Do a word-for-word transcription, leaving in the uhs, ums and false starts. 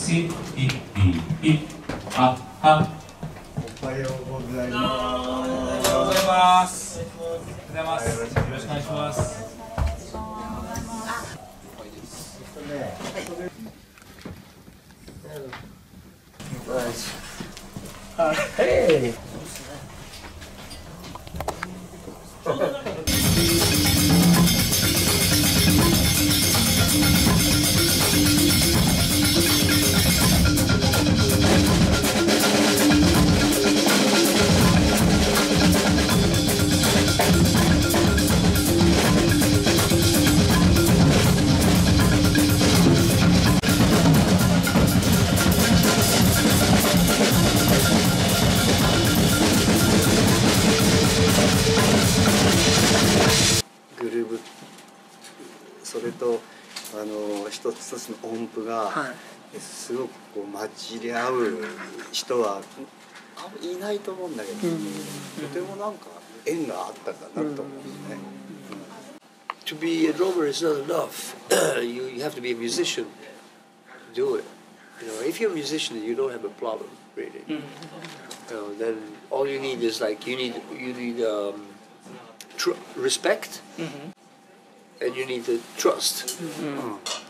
し、い、い、い、あ、は。 おはようございます。 おはようございます。おはようございます。よろしくお願いします。 Hey!グルーブ、それとあの一つ一つの音符が、はい、すごくこう混じり合う人はあんまいないと思うんだけど、うん、とてもなんか縁があったかなと思うんですね。 To be a drummer is not enough. you, you have to be a musician to do it. You know, if you're a musician, you don't have a problem really. Mm-hmm. You know, then all you need is like you need you need um, tr- respect, mm-hmm. and you need to trust. Mm-hmm.